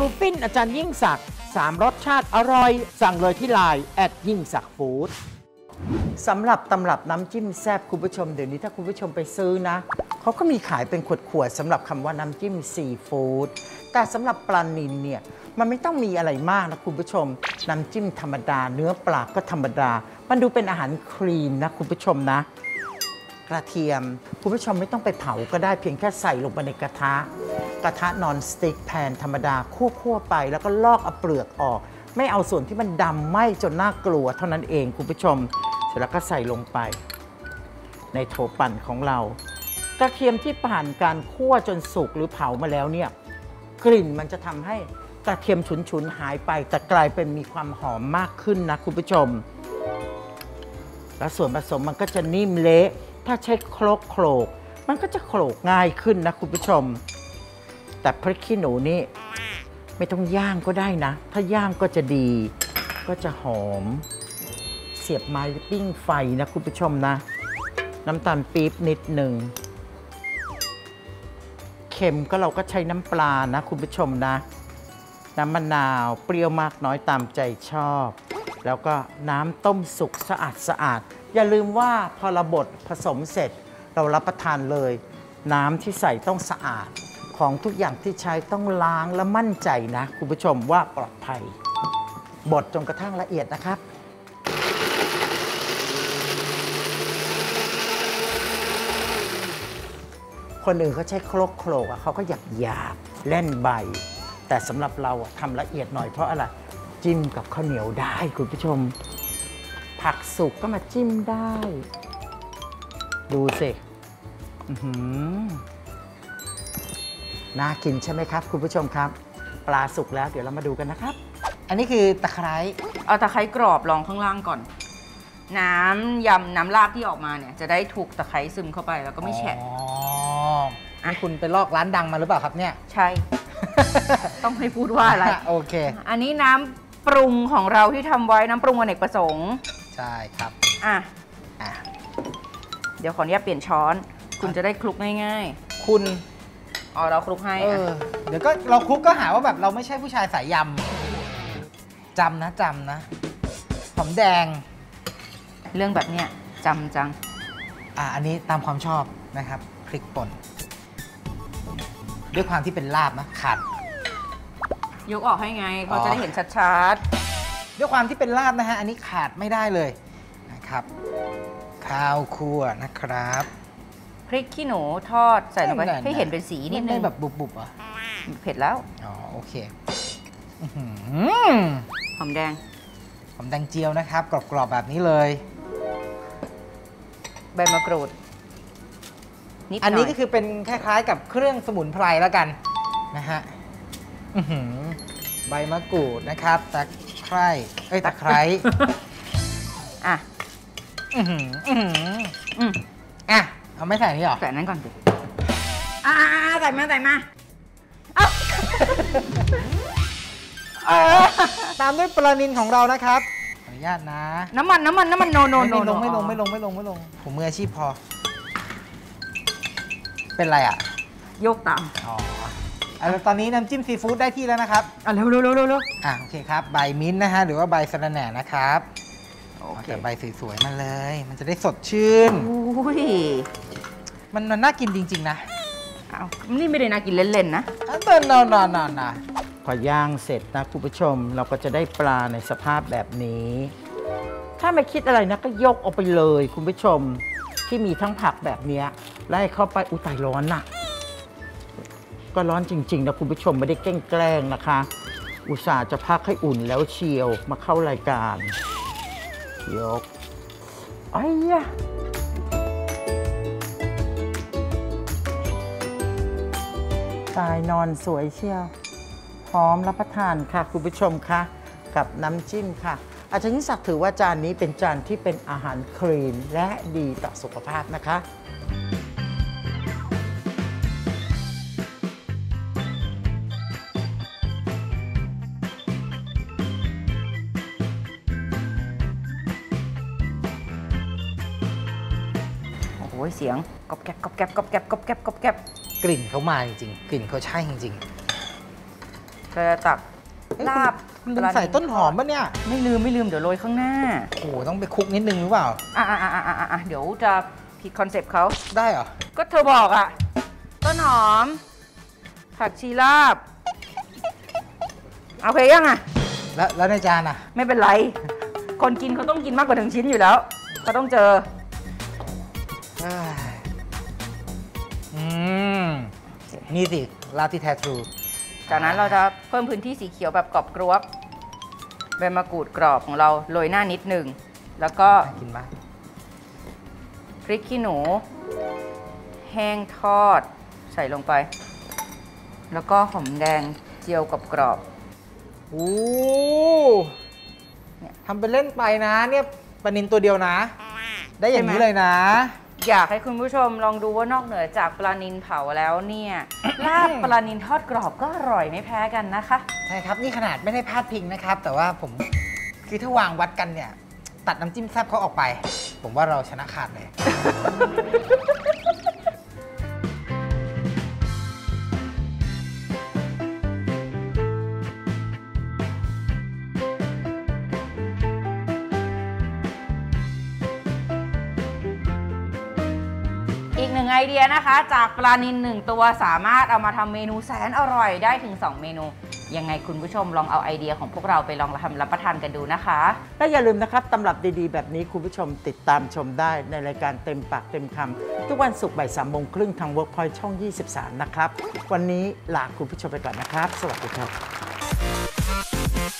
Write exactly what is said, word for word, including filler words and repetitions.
ลูฟินอาจารย์ยิ่งศักดิ์สามรสชาติอร่อยสั่งเลยที่ไลน์แอดยิ่งศักดิ์ฟู้ดสำหรับตำรับน้ำจิ้มแซ่บคุณผู้ชมเดี๋ยวนี้ถ้าคุณผู้ชมไปซื้อนะเขาก็มีขายเป็นขวดๆสำหรับคำว่าน้ำจิ้มซีฟู้ดแต่สำหรับปลานิลเนี่ยมันไม่ต้องมีอะไรมากนะคุณผู้ชมน้ำจิ้มธรรมดาเนื้อปลาก็ธรรมดามันดูเป็นอาหารคลีนนะคุณผู้ชมนะกระเทียมคุณผู้ชมไม่ต้องไปเผาก็ได้เพียงแค่ใส่ลงไปในกระทะกระทะนอนสติ๊กแพนธรรมดาคั่วๆไปแล้วก็ลอกเอาเปลือกออกไม่เอาส่วนที่มันดำไหม้จนน่ากลัวเท่านั้นเองคุณผู้ชมเสร็จแล้วก็ใส่ลงไปในโถปั่นของเรากระเทียมที่ผ่านการคั่วจนสุกหรือเผามาแล้วเนี่ยกลิ่นมันจะทำให้กระเทียมฉุนๆหายไปแต่กลายเป็นมีความหอมมากขึ้นนะคุณผู้ชมแล้วส่วนผสมมันก็จะนิ่มเละถ้าใช้โคลกโขลกมันก็จะโขลกง่ายขึ้นนะคุณผู้ชมแต่พริกขี้หนูนี่ไม่ต้องย่างก็ได้นะถ้าย่างก็จะดีก็จะหอมเสียบไม้ปิ้งไฟนะคุณผู้ชมนะน้ำตาลปี๊บนิดหนึ่งเค็มก็เราก็ใช้น้ำปลานะคุณผู้ชมนะน้ำมะนาวเปรี้ยวมากน้อยตามใจชอบแล้วก็น้ำต้มสุกสะอาดสะอาดอย่าลืมว่าพอเราบดผสมเสร็จเรารับประทานเลยน้ำที่ใส่ต้องสะอาดของทุกอย่างที่ใช้ต้องล้างและมั่นใจนะคุณผู้ชมว่าปลอดภัยบดจนกระทั่งละเอียดนะครับคนอื่นเขาใช้โคลกโขลกเขาก็หยาบหยาบเล่นใบแต่สำหรับเราทำละเอียดหน่อยเพราะอะไรจิ้มกับข้าวเหนียวได้คุณผู้ชมผักสุกก็มาจิ้มได้ดูสิน่ากินใช่ไหมครับคุณผู้ชมครับปลาสุกแล้วเดี๋ยวเรามาดูกันนะครับอันนี้คือตะไคร้เอาตะไคร้กรอบลองข้างล่างก่อนน้ำยำน้ำลาบที่ออกมาเนี่ยจะได้ถูกตะไคร้ซึมเข้าไปแล้วก็ไม่แฉะอ๋อนี่คุณไปลอกร้านดังมาหรือเปล่าครับเนี่ยใช่ ต้องให้พูดว่าอะไรโอเคอันนี้น้ำปรุงของเราที่ทำไว้น้ำปรุงอเนกประสงค์ใช่ครับอ่ะอ่ะเดี๋ยวขออนุญาตเปลี่ยนช้อนคุณจะได้คลุกง่ายๆคุณอ๋อเราคลุกให้เออเดี๋ยวก็เราคลุกก็หาว่าแบบเราไม่ใช่ผู้ชายสายยำจำนะจำนะหอมแดงเรื่องแบบเนี้ยจำจังอ่ะอันนี้ตามความชอบนะครับพริกป่นด้วยความที่เป็นลาบนะขาดยกออกให้ไงเขาจะได้เห็นชัดๆด้วยความที่เป็นลาบนะฮะอันนี้ขาดไม่ได้เลยนะครับข้าวคั่วนะครับพริกขี้หนูทอดใส่ลงไปให้เห็นเป็นสีนิดนึงแบบบุบๆอ่ะเผ็ดแล้วอ๋อโอเคหอมแดงหอมแดงเจียวนะครับกรอบๆแบบนี้เลยใบมะกรูดอันนี้ก็คือเป็นคล้ายๆกับเครื่องสมุนไพรแล้วกันนะฮะใบมะกรูดนะครับตะไคร้เอ้ยตะไคร้อ่ะอ่ะเอาไม่ใส่นี่หรอใส่นั้นก่อนสิอ่าใส่มาใส่มาตามด้วยปลานิลของเรานะครับขออนุญาตนะน้ำมันน้ำมันน้ำมันโนโนโนไม่ลงไม่ลงไม่ลงไม่ลงไม่ลงผมมืออาชีพพอเป็นไรอ่ะโยกตามอ๋อตอนนี้น้ำจิ้มซีฟู้ดได้ที่แล้วนะครับอ่ะเร็วเร็วเร็วเร็วอ่ะโอเคครับใบมิ้นท์นะฮะหรือว่าใบสะระแหน่นะครับโอเคใบสวยๆมาเลยมันจะได้สดชื่นอุ้ยมันน่ากินจริงๆนะอ้าวนี่ไม่ได้น่ากินเล่นๆนะเดินนอนนอนนอนนะพอย่างเสร็จนะคุณผู้ชมเราก็จะได้ปลาในสภาพแบบนี้ถ้าไม่คิดอะไรนะก็ยกออกไปเลยคุณผู้ชมที่มีทั้งผักแบบนี้ไล่เข้าไปอุยตายร้อนน่ะก็ร้อนจริงๆนะคุณผู้ชมไม่ได้แกล้งนะคะอุตส่าห์จะพักให้อุ่นแล้วเชียวมาเข้ารายการยกไอ้ยะตายนอนสวยเชียวพร้อมรับประทานค่ะคุณผู้ชมค่ะกับน้ำจิ้มค่ะอาจารย์ยิ่งศักดิ์ถือว่าจานนี้เป็นจานที่เป็นอาหารคลีนและดีต่อสุขภาพนะคะโอ้ยเสียงกรอบแกรบกรอบแกรบกรอบแกรบกรอบแกรบกรอบแกรบกลิ่นเขามาจริงๆกลิ่นเขาใช่จริงๆเราจะตักลาบคุณลืมใส่ต้นหอมป่ะเนี่ยไม่ลืมไม่ลืมเดี๋ยวโรยข้างหน้าโอ้โหต้องไปคลุกนิดนึงหรือเปล่าอ่ะอ่ะอ่ะอ่ะอ่ะเดี๋ยวจะผิดคอนเซปต์เขาได้เหรอก็เธอบอกอ่ะ ต้นหอม ผักชีลาบเอาเพยังอ่ะแล้วแล้วในจานอ่ะไม่เป็นไร คนกินเขาต้องกินมากกว่าหนึ่งชิ้นอยู่แล้วเขาต้องเจออืมนี่สิลาบที่แท้ทรูจากนั้นเราจะเพิ่มพื้นที่สีเขียวแบบกรอบกรวบใบมะกรูดกรอบของเราโรยหน้านิดหนึ่งแล้วก็น่ากินมากพริกขี้หนู แห้งทอดใส่ลงไป แล้วก็หอมแดงเจียวกับกรอบโอ้ทำเป็นเล่นไปนะเนี่ยปลานินตัวเดียวนะ ได้อย่างนี้เลยนะอยากให้คุณผู้ชมลองดูว่านอกเหนือจากปลานิลเผาแล้วเนี่ย ลาบปลานิลทอดกรอบก็อร่อยไม่แพ้กันนะคะใช่ครับนี่ขนาดไม่ได้พาดพิงนะครับ แต่ว่าผมคือถ้าวางวัดกันเนี่ย ตัดน้ำจิ้มแซ่บเขาออกไป ผมว่าเราชนะขาดเลยอีกหนึ่งไอเดียนะคะ จากปลานิลหนึ่งตัวสามารถเอามาทำเมนูแสนอร่อยได้ถึงสองเมนู ยังไงคุณผู้ชมลองเอาไอเดียของพวกเราไปลองทำรับประทานกันดูนะคะและอย่าลืมนะครับตำรับดีๆ แบบนี้คุณผู้ชมติดตามชมได้ในรายการเต็มปากเต็มคำทุกวันศุกร์บ่ายสามโมงครึ่งทาง Workpoint ช่อง ยี่สิบสาม นะครับ วันนี้ลาคุณผู้ชมไปก่อนนะครับ สวัสดีครับ